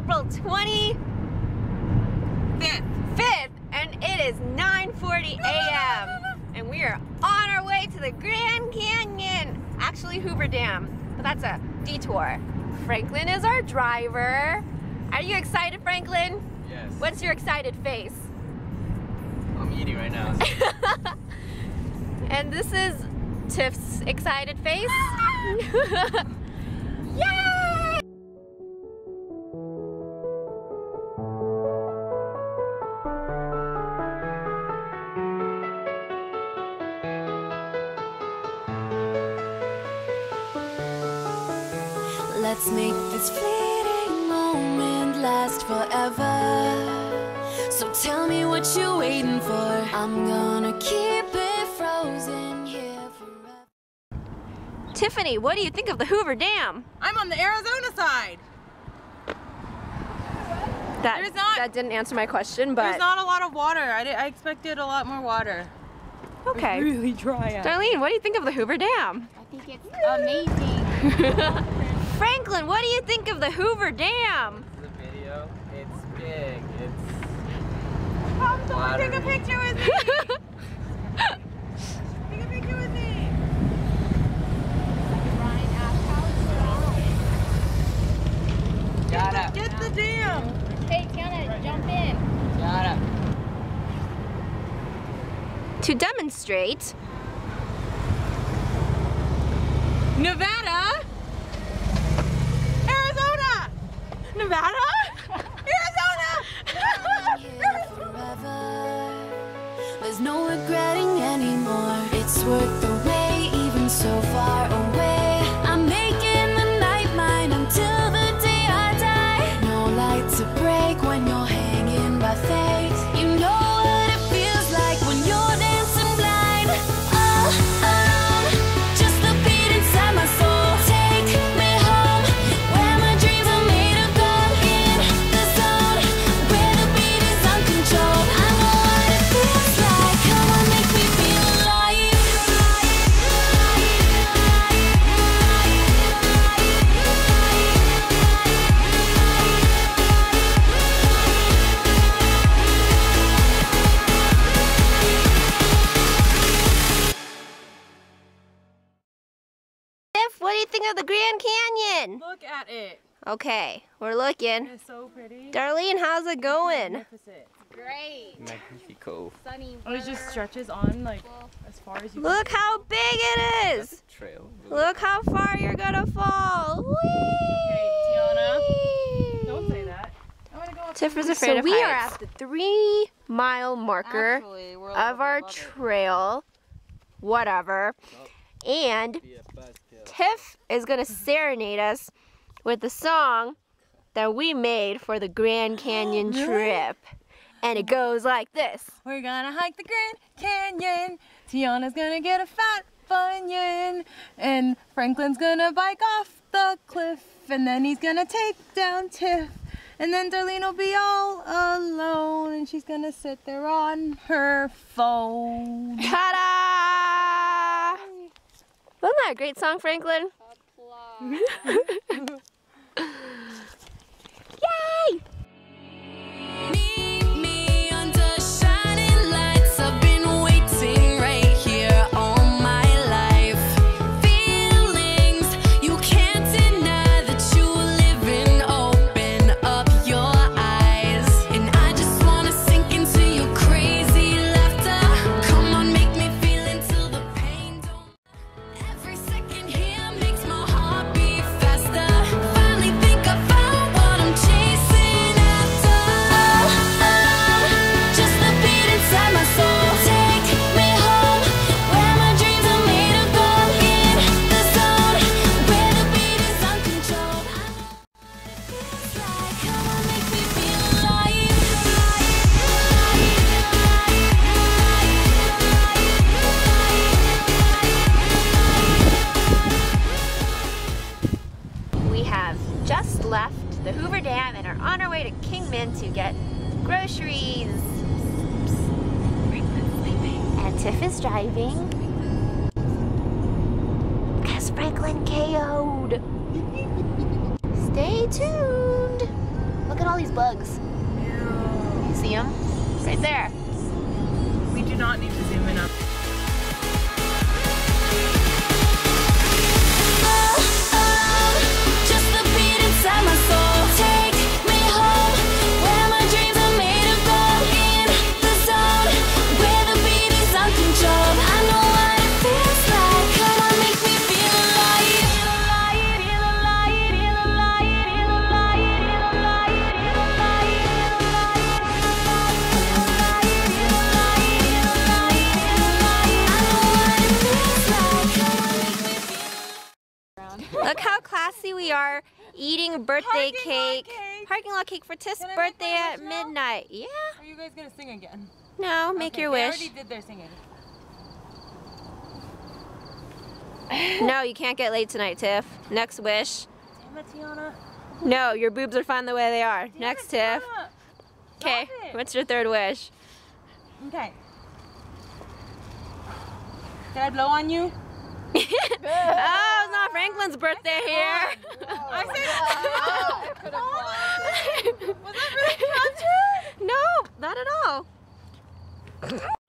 April 25th, and it is 9:40 a.m. and we are on our way to the Grand Canyon. Actually, Hoover Dam, but that's a detour. Franklin is our driver. Are you excited, Franklin? Yes. What's your excited face? I'm eating right now. And this is Tiff's excited face. Yay! Let's make this fleeting moment last forever. So tell me what you're waiting for. I'm gonna keep it frozen here forever. Tiffany, what do you think of the Hoover Dam? I'm on the Arizona side. That didn't answer my question, but There's not a lot of water. I expected a lot more water. okay. It's really dry out. Darlene, what do you think of the Hoover Dam? I think it's amazing. Franklin, what do you think of the Hoover Dam? This is a video. It's big. It's Come, someone take a watery. picture with me. Take a picture with me. Ryan asked how it's Gotta. Get the dam. Hey, Tiana, jump in. Gotta. To demonstrate, Nevada. Arizona. Nevada. Arizona. Here forever. There's no regretting anymore. It's worth the wait, even so far away. I'm making the night mine until the day I die. No light to break when you're hanging by faith. You know what it feels like when you're dancing blind. All alone, just the beat inside my soul. Take me home, where my dreams are made of gold. In the zone, where the beat is uncontrolled. I know what it feels like. Come on, make me feel alive. Tiff, what do you think of the Grand Canyon? Look at it. Okay, we're looking. It's so pretty. Darlene, how's it going? Magnificent. Great. Magnifico. Sunny Oh, it just stretches on like as far as you Look can. how big it is. Trail. Look how far you're gonna fall. Okay, Tiana. Whee! Don't say that. I want to go up. Tiff is afraid of heights. So we are at the 3-mile marker Actually, we're a of little our bit above it. trail, whatever, and Be a buzzkill. Tiff is gonna serenade us with the song that we made for the Grand Canyon trip, and it goes like this. We're gonna hike the Grand Canyon. Tiana's gonna get a fat bunion. And Franklin's gonna bike off the cliff. And then he's gonna take down Tiff. And then Darlene will be all alone. And she's gonna sit there on her phone. Ta-da! Wasn't that a great song, Franklin? Yay! Meet me under shining lights. I've been waiting right here all my life. Feelings you can't deny that you live in. Open up your eyes, and I just wanna sink into your crazy laughter. Come on, make me feel until the pain don't. Every second here makes my heart beat faster. Finally think I found what I'm chasing after. Just the beat inside my soul. Take me home, where my dreams are made of gold. In the zone, where the beat is uncontrolled. I know what it feels like. Come on, make me feel alive. We have just left the Hoover Dam and are on our way to Kingman to get groceries. And Tiff is driving because Franklin KO'd. Stay tuned. Look Look at all these bugs. You see them? Right there. We do not need to zoom in up. Just the beat inside my soul. Take me home, where my dreams are made of gold. In the zone, where the beat is uncontrolled. I know what it feels like. Come on, make me feel alive. Feel alive, feel alive, feel alive, feel alive, feel alive, feel alive, feel alive, feel alive, feel alive, feel alive. I know what it feels like. Come on, make me feel. Look how classy we are eating birthday cake. Parking lot cake for Tiff's Can I make birthday my at wish now? midnight. Yeah. Are you guys gonna sing again? No, make Okay, your they wish. already did their singing. No, you can't get late tonight, Tiff. Next wish. Damn it, Tiana. No, your boobs are fine the way they are. Next, Tiff. Okay, it. what's your third wish? Okay. Can I blow on you? Oh, it's not Franklin's birthday here. I said Was that really Patrick? No, not at all.